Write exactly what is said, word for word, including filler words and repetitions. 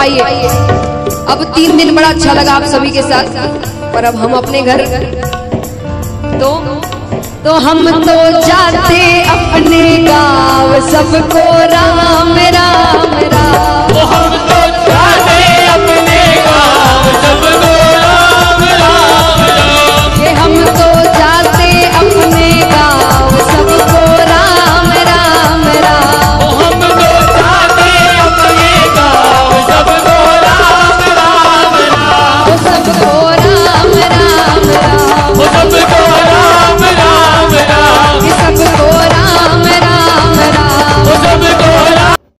आइए अब तीन दिन बड़ा अच्छा लगा आप सभी के साथ, पर अब हम अपने घर तो तो हम तो जाते अपने गाँव, सबको राम राम